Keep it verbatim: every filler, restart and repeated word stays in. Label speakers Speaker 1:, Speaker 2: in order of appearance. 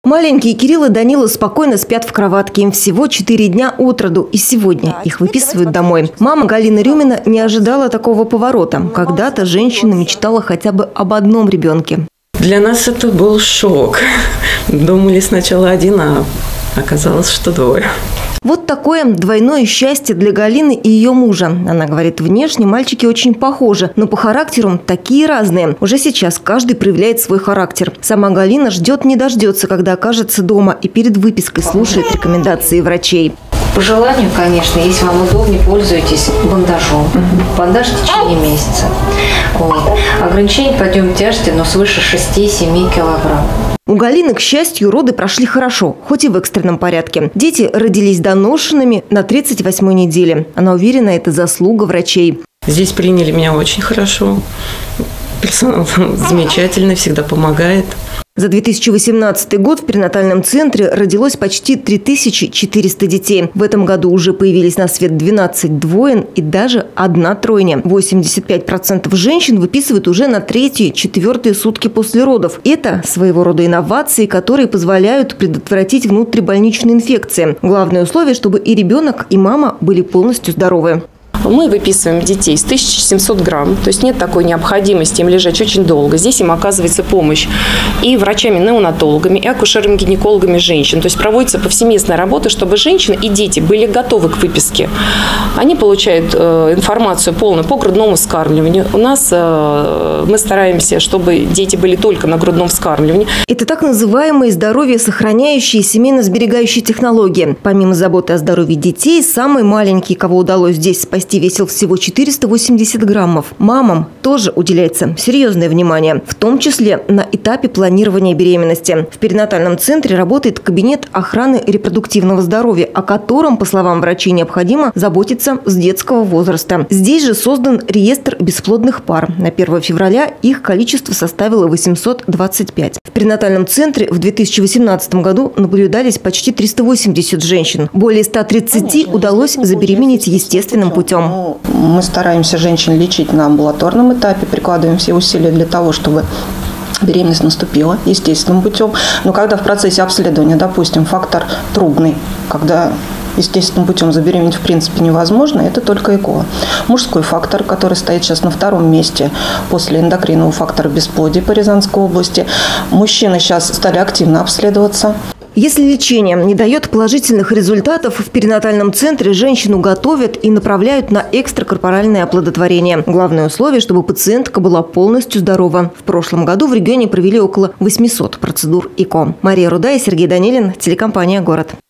Speaker 1: Маленькие Кирилл и Данила спокойно спят в кроватке. Им всего четыре дня от роду. И сегодня их выписывают домой. Мама Галина Рюмина не ожидала такого поворота. Когда-то женщина мечтала хотя бы об одном ребенке.
Speaker 2: Для нас это был шок. Думали сначала один, а оказалось, что двое.
Speaker 1: Вот такое двойное счастье для Галины и ее мужа. Она говорит, внешне мальчики очень похожи, но по характеру такие разные. Уже сейчас каждый проявляет свой характер. Сама Галина ждет не дождется, когда окажется дома, и перед выпиской слушает рекомендации врачей.
Speaker 3: По желанию, конечно, если вам удобнее, пользуйтесь бандажом. Бандаж в течение месяца. Вот. Ограничение по подъему тяжести, но свыше шести-семи килограмм.
Speaker 1: У Галины, к счастью, роды прошли хорошо, хоть и в экстренном порядке. Дети родились доношенными на тридцать восьмой неделе. Она уверена, это заслуга врачей.
Speaker 2: Здесь приняли меня очень хорошо. Персонал замечательный, всегда помогает.
Speaker 1: За две тысячи восемнадцатый год в перинатальном центре родилось почти три тысячи четыреста детей. В этом году уже появились на свет двенадцать двоен и даже одна тройня. восемьдесят пять процентов женщин выписывают уже на третьи-четвертые сутки после родов. Это своего рода инновации, которые позволяют предотвратить внутрибольничные инфекции. Главное условие, чтобы и ребенок, и мама были полностью здоровы.
Speaker 4: Мы выписываем детей с тысячи семисот грамм, то есть нет такой необходимости им лежать очень долго. Здесь им оказывается помощь и врачами-неонатологами, и акушерами-гинекологами женщин. То есть проводится повсеместная работа, чтобы женщины и дети были готовы к выписке. Они получают э, информацию полную по грудному вскармливанию. У нас э, мы стараемся, чтобы дети были только на грудном вскармливании.
Speaker 1: Это так называемые здоровье сохраняющие семейно-сберегающие технологии. Помимо заботы о здоровье детей, самый маленький, кого удалось здесь спасти, весил всего четыреста восемьдесят граммов. Мамам тоже уделяется серьезное внимание, в том числе на этапе планирования беременности. В перинатальном центре работает кабинет охраны репродуктивного здоровья, о котором, по словам врачей, необходимо заботиться с детского возраста. Здесь же создан реестр бесплодных пар. На первое февраля их количество составило восемьсот двадцать пять. В перинатальном центре в две тысячи восемнадцатом году наблюдались почти триста восемьдесят женщин. Более ста тридцати удалось забеременеть естественным путем.
Speaker 5: Мы стараемся женщин лечить на амбулаторном этапе, прикладываем все усилия для того, чтобы беременность наступила естественным путем. Но когда в процессе обследования, допустим, фактор трубный, когда естественным путем забеременеть в принципе невозможно, это только ЭКО. Мужской фактор, который стоит сейчас на втором месте после эндокринного фактора бесплодия по Рязанской области. Мужчины сейчас стали активно обследоваться.
Speaker 1: Если лечение не дает положительных результатов, в перинатальном центре женщину готовят и направляют на экстракорпоральное оплодотворение. Главное условие, чтобы пациентка была полностью здорова. В прошлом году в регионе провели около восьмисот процедур ЭКО. Мария Рудая, Сергей Данилин, телекомпания «Город».